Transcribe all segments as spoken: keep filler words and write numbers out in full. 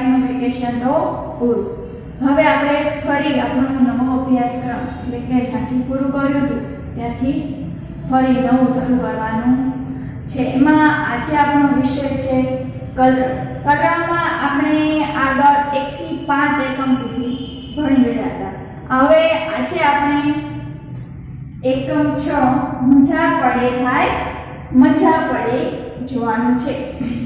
દિવાળીનું vacation તો પૂરું. હવે આપણે ફરી આપણો નવો અભ્યાસક્રમ એટલે કે જ્યાંથી પૂરું કર્યું હતું ત્યાંથી ફરી નવું શરૂ કરવાનું છે. એમાં આજે આપણો વિષય છે કલર. કલરમાં આપણે આગળ એક થી પાંચ એકમ સુધી ભણી ગયા હતા. હવે આજે આપણે એકમ છ મજા પડે થાય મજા પડે જોવાનું છે.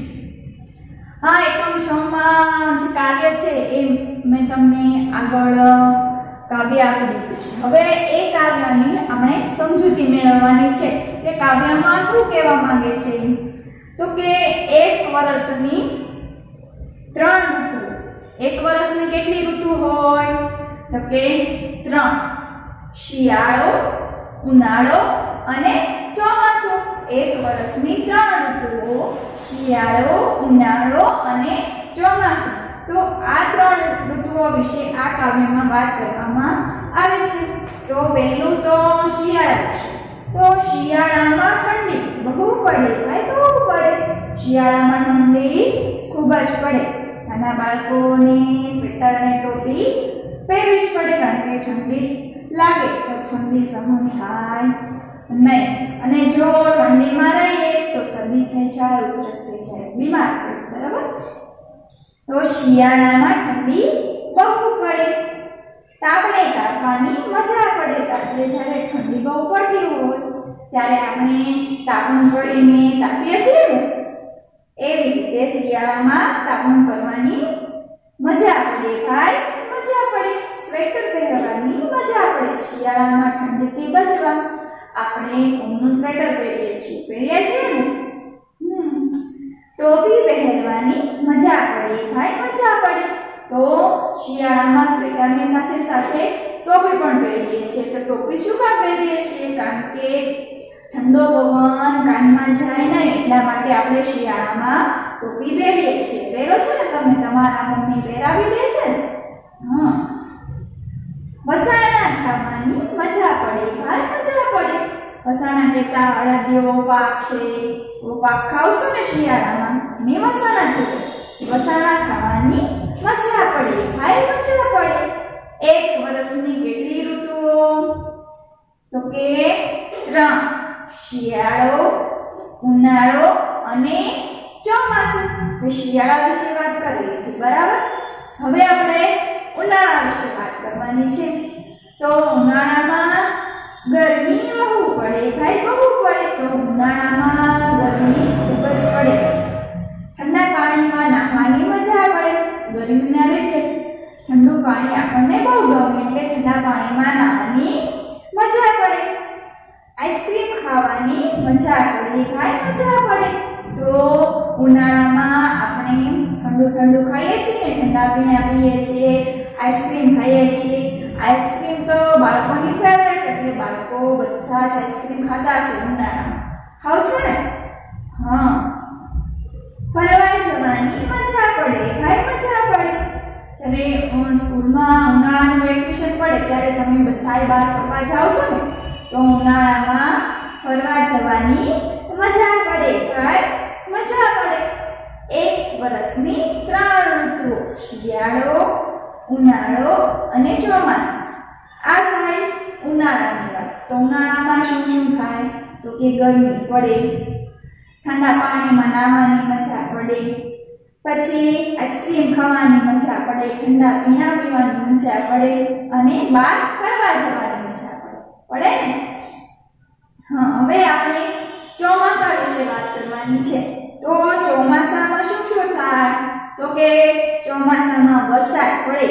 આ એકમ છ માં જે કાવ્ય છે એ મેં તમને આગળ કાવ્ય આપી દીધું છે. હવે એ કાવ્યની આપણે સમજૂતી મેળવવાની છે કે કાવ્યમાં શું કહેવા માંગે છે. તો કે એક વર્ષની ત્રણ ઋતુ. એક વર્ષની કેટલી ઋતુ હોય? તો કે ત્રણ. શિયાળો, ઉનાળો અને ચોમાસું. એક વર્ષની ત્રણ ઋતુઓ શિયાળો, ઉનાળો અને ચોમાસું. તો આ ત્રણ ઋતુઓ વિશે આ કાવ્યમાં વાત કરવામાં આવે છે. તો પહેલું તો શિયાળા વિશે. તો શિયાળામાં ઠંડી બહુ પડે ભાઈ બહુ પડે. શિયાળામાં ઠંડી ખૂબ જ પડે. નાના બાળકોને સ્વેટર અને ટોપી પહેરવી જ પડે કારણ કે ઠંડી લાગે તો ઠંડી સહન થાય નહીં. અને જો ઠંડીમાં રહીએ તો શરદી થઈ જાય, ઉધરસ થઈ જાય, બીમાર પડે. બરાબર. તો શિયાળામાં ઠંડી બહુ પડે. તાપણે તાપવાની મજા પડે. એટલે જ્યારે ઠંડી બહુ પડતી હોય ત્યારે આપણે તાપણું કરીને તાપીએ છીએ ને એવી રીતે શિયાળામાં તાપણું કરવાની મજા પડે ભાઈ મજા પડે. સ્વેટર પહેરવાની મજા પડે. શિયાળામાં ઠંડીથી બચવા આપણે ઊનનું સ્વેટર પહેરીએ છીએ પહેરીએ છીએ ને હમ ટોપી પહેરવાની મજા પડે ભાઈ મજા પડે. તો શિયાળામાં સ્વેટરની સાથે સાથે ટોપી પણ પહેરીએ છીએ. તો ટોપી શું કામ પહેરીએ છીએ? કારણ કે ઠંડો પવન કાનમાં જાય નહીં એટલા માટે આપણે શિયાળામાં ટોપી પહેરીએ છીએ. પહેરો છો ને તમે? તમારા મમ્મી પહેરાવી દે છે ને? હા. વસાણા ખાવાની મજા પડે ભાઈ મજા પડે. વસાણા કેતા અડદિયો પાક છે એવો પાક ખાવ છો ને શિયાળામાં એને વસાણા કહેવાય. વસાણા ખાવાની મજા પડે ભાઈ મજા પડે. એક વર્ષની કેટલી ઋતુઓ? તો કે ત્રણ. શિયાળો, ઉનાળો અને ચોમાસું. શિયાળા વિશે વાત કરી હતી બરાબર. હવે આપણે ઉનાળા વિશે વાત કરવાની છે. તો ઉનાળામાં ગરમી બહુ પડે ભાઈ બહુ પડે. તો ઉનાળામાં ગરમી ખૂબ જ પડે. ઠંડા પાણીમાં નાહવાની મજા પડે. ગરમીના લીધે ઠંડુ પાણી આપણને બહુ ગમે એટલે ઠંડા પાણીમાં નાહવાની મજા પડે. આઈસ્ક્રીમ ખાવાની મજા પડે ભાઈ મજા પડે. તો ઉનાળામાં આપણે ઠંડુ ઠંડુ ખાઈએ છીએ ને ઠંડા પીણા પીએ છીએ, આઈસ્ક્રીમ ખાઈએ છીએ. આઈસ્ક્રીમ તો બાળકોની ફેવરેટ એટલે બાળકો બધા જ આઈસ્ક્રીમ ખાતા હશે ઉનાળામાં. ખાવ છો ને? હા. ફરવા જવાની મજા પડે ભાઈ મજા પડે. જ્યારે સ્કૂલમાં ઉનાળાનું વેકેશન પડે ત્યારે તમે બધાય બહાર ફરવા જાઓ છો ને તો ઉનાળામાં ફરવા જવાની મજા પડે ભાઈ મજા પડે. એક વર્ષની ત્રણ ઋતુઓ શિયાળો, ઉનાળો અને ચોમાસું. આ થાય ઉનાળાની વાત. તો ઉનાળામાં શું શું થાય? તો કે ગરમી પડે, ઠંડા પાણીમાં નાહવાની મજા પડે, પછી આઈસ્ક્રીમ ખાવાની મજા પડે, ઠંડા પીણા પીવાની મજા પડે અને બહાર ફરવા જવાની મજા પડે. પડે ને? હા. હવે આપણે ચોમાસા વિશે વાત કરવાની છે. તો ચોમાસામાં શું શું થાય? તો કે ચોમાસામાં વરસાદ પડે,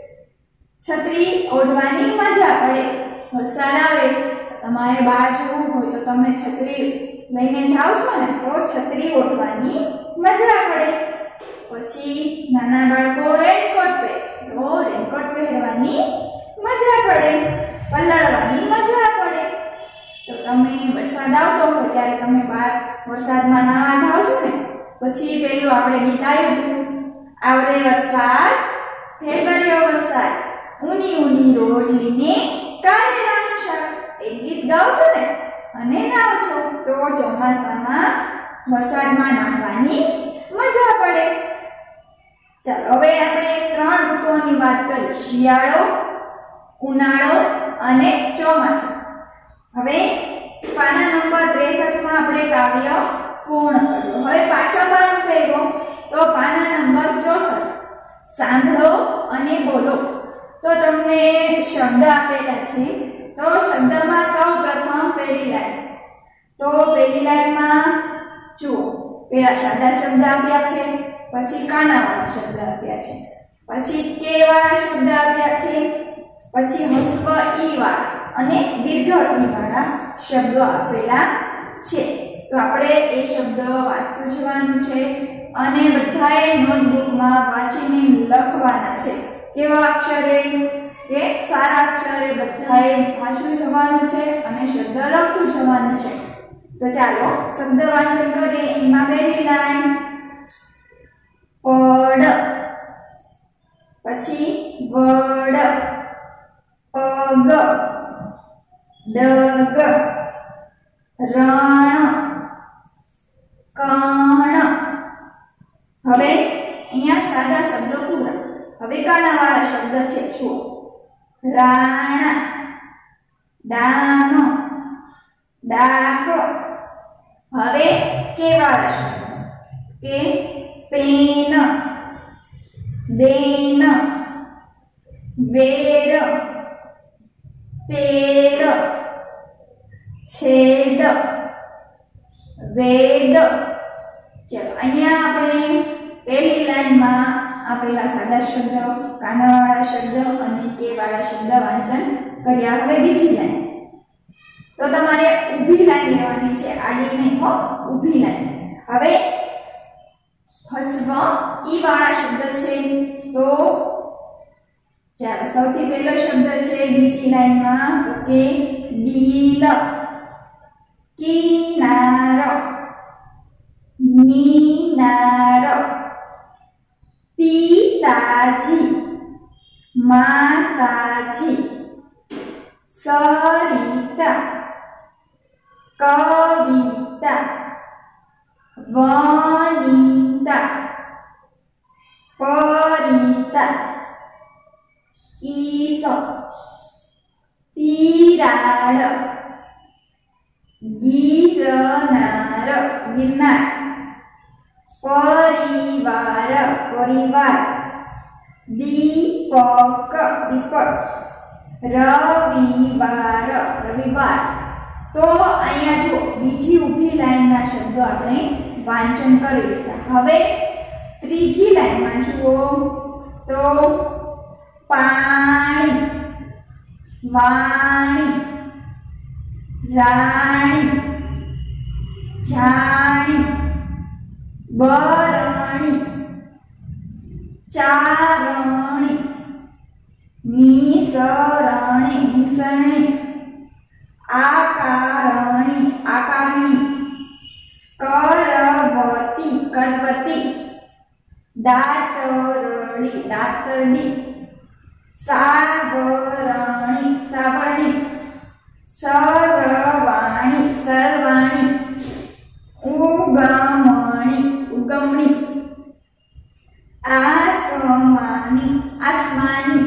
છત્રી ઓઢવાની મજા પડે. વરસાદ આવે તમારે બહાર જવું હોય તો તમે છત્રી લઈને જાઓ છો ને તો છત્રી ઓઢવાની મજા પડે. પછી નાના બાળકો રેનકોટ પહેરે તો રેનકોટ પહેરવાની મજા પડે. પલળવાની મજા પડે. તો તમે વરસાદ આવતો હોય ત્યારે તમે બહાર વરસાદમાં નાહવા જાઓ છો ને પછી પેલું આપણે ગીત આવ્યું હતું આવડે વરસાદ ઢેબરિયો વરસાદ ઊની ઊની રોટલીને કારેલાનું શાક એ ગીત ગાઓ છો ને અને નાહો છો તો ચોમાસામાં વરસાદમાં નાહવાની મજા પડે. ચાલો હવે આપણે ત્રણ ઋતુઓની વાત કરી, શિયાળો, ઉનાળો અને ચોમાસું. હવે પાના નંબર ત્રેસઠ માં આપણે કાવ્ય પૂર્ણ કર્યું. હવે પાછો પાનું ફેરવો તો પાના નંબર ચોસઠ, સાંભળો અને બોલો. તો તમને શબ્દ આપેલા છે. તો શબ્દમાં સૌ પ્રથમ પહેલી લાઈન, તો પહેલી લાઈનમાં જુઓ પેલા સાદા શબ્દ આપ્યા છે, પછી કાનાવાળા શબ્દ આપ્યા છે, પછી કે વાળા શબ્દ આપ્યા છે, પછી હસ્વ ઈ વાળા અને દીર્ઘ ઈ વાળા શબ્દો આપેલા છે. તો આપણે એ શબ્દ વાંચતું જવાનું છે અને બધાએ નોટબુકમાં વાંચીને લખવાના છે. કેવા અક્ષરે? કે સારા અક્ષરે બધાએ વાંચતું જવાનું છે અને શબ્દ લખતું જવાનું છે. તો ચાલો શબ્દ વાંચન કરીએ. એમાં પહેલી લાઈન પડ, પછી વડ, પગ, ડગ, રણ, કણ. હવે અહીંયા સાદા શબ્દો પૂરા. હવે કાનાવાળા શબ્દ છે. જુઓ રાણા, ડાનો, ડાક. હવે કેવાળા શબ્દ કે પેન, બેન, વેર, તેર, છેદ, વેદ. ચલો અહીંયા આપણે પહેલી લાઈનમાં આપેલા સાદા શબ્દ, કાનાવાળા શબ્દ અને કેવાળા શબ્દ વાંચન કર્યા. હવે બીજી લાઈન, તો તમારે ઊભી લાઈન લેવાની છે, આડી નહીં હો, ઊભી લાઈન. હવે હસ્વ ઈ વાળા શબ્દ છે. તો ચાલો સૌથી પહેલો શબ્દ છે બીજી લાઈનમાં તો કે ડીલ, કિનાર, મીનાર, પિતાજી, માતાજી, સરિતા, કવિતા, વનિતા, પરિતા, ઈસ, તિરાડ, ગિરનાર, ગિરનાર, પરિવાર, પરિવાર, દીપક, દીપક, રવિવાર, રવિવાર. તો અહીંયા જો બીજી ઊભી લાઈનના શબ્દો આપણે વાંચન કરી લીધા. હવે ત્રીજી લાઈનમાં જુઓ તો પાણી, વાણી, રાણી, જાણી, બરણી, ચારણી, મિસરણી, મિસરણી, આકારણી, આકારણી, કરવતી, કરવતી, દાતરડી, દાતરડી, સાવરણી, સાવરણી, સરવાણી, સરવાણી, ઉગમણી, ઉગમણી, આસમાની, આસમાની,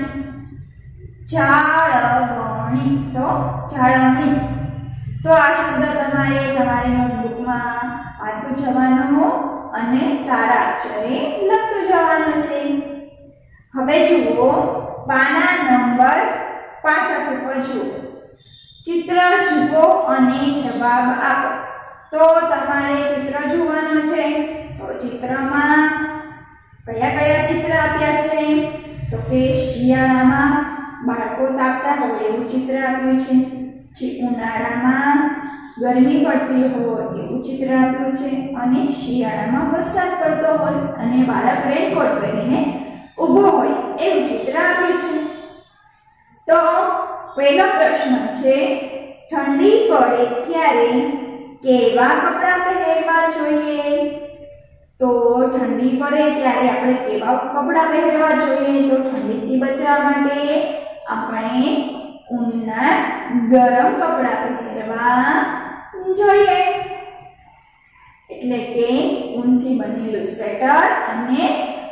જાળવણી, તો જાળવણી. તો આ શબ્દ તમારે તમારી નોટબુકમાં વાંચતું જવાનું અને સારા અક્ષરે લખતું જવાનું છે. હવે જુઓ પાના નંબર પાસઠ ઉપર જુઓ, ચિત્ર જુઓ અને જવાબ આપો. તો તમારે ચિત્ર જોવાનું છે. તો ચિત્રમાં કયા કયા ચિત્ર આપ્યા છે? તો કે શિયાળામાં બાળકો તાપતા હોય એવું ચિત્ર આપ્યું છે, જે ઉનાળામાં ગરમી પડતી હોય એવું ચિત્ર આપ્યું છે, અને શિયાળામાં વરસાદ પડતો હોય અને બાળક રેનકોટ પહેરીને ઊભો હોય એવું ચિત્ર આપ્યું છે. તો પહેલો પ્રશ્ન છે, ઠંડી પડે ત્યારે કેવા કપડાં પહેરવા જોઈએ? તો ઠંડી પડે ત્યારે આપણે કેવા કપડાં પહેરવા જોઈએ? તો ઠંડીથી બચવા માટે આપણે ઊનના ગરમ કપડાં પહેરવા જોઈએ, એટલે કે ઊનથી બનેલું સ્વેટર અને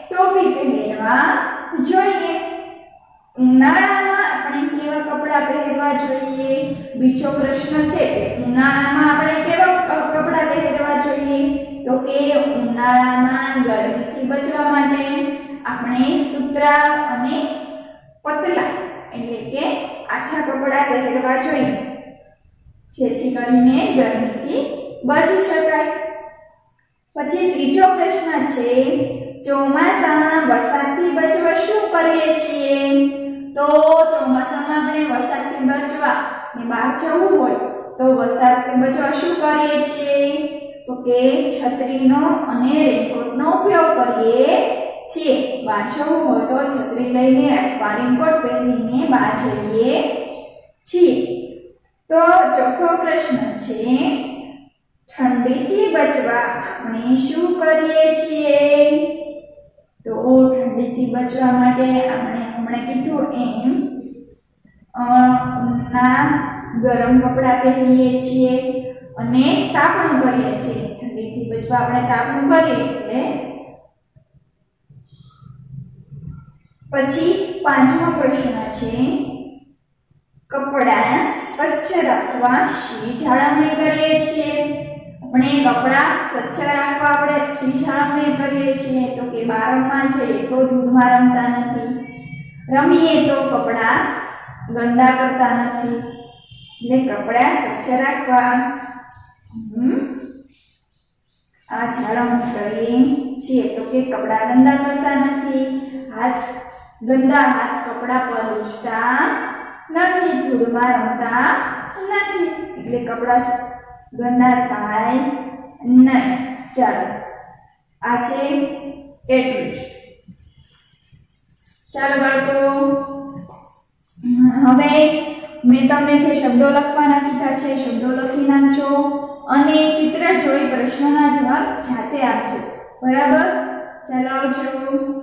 ટોપી પહેરવા જોઈએ. ઉનાળામાં આપણે કેવા કપડાં પહેરવા જોઈએ? બીજો પ્રશ્ન છે કે ઉનાળામાં આપણે કેવા કપડાં પહેરવા જોઈએ? તો કે ઉનાળામાં ગરમીથી બચવા માટે આપણે સૂતરા અને પતલા એટલે કે આછા કપડાં પહેરવા જોઈએ, જેથી કરીને ગરમીથી બચી શકાય. પછી ત્રીજો પ્રશ્ન છે, ચોમાસામાં વરસાદથી બચવા શું કરીએ છીએ? તો ચોમાસામાં આપણે વરસાદથી બચવા ને બહાર જવું હોય તો વરસાદથી બચવા શું કરીએ છીએ? તો કે છત્રીનો અને રેનકોટનો ઉપયોગ કરીએ છીએ. બહાર જવું હોય તો છત્રી લઈને અથવા રેનકોટ પહેરીને બહાર જઈએ છીએ. તો ચોથો પ્રશ્ન છે, ઠંડીથી બચવા આપણે શું કરીએ છીએ? તો ઠંડીથી બચવા માટે આપણે હમણાં કીધું એમ ના ગરમ કપડાં પહેરીએ છીએ અને તાપણું કરીએ છીએ. ઠંડીથી બચવા આપણે તાપણું કરીએ એટલે. પછી પાંચમો પ્રશ્ન છે, કપડાં સ્વચ્છ રાખવા શી જાળવણી કરીએ છીએ? આપણે કપડાં સ્વચ્છ રાખવા આપણે શી જાળવણી કરીએ છીએ? તો કે બારમમાં છે તો ધૂળમાં રમતા નથી, રમીએ તો કપડાં ગંદા કરતા નથી, એટલે કપડાં સ્વચ્છ રાખવા આ જાળવણી કરીએ છીએ. તો કે કપડાં ગંદા કરતા નથી, હાથ ગંદા હાથ કપડાં પર લૂછતા નથી, ધૂળમાં રમતા નથી, એટલે કપડાં ગંદા થાય નહીં. ચાલો આ છે એટલું જ. ચાલો બાળકો, હવે મેં તમને જે શબ્દો લખવાના કીધા છે શબ્દો લખી નાખજો અને ચિત્ર જોઈ પ્રશ્નના જવાબ જાતે આપજો. બરાબર? ચાલો આવજો.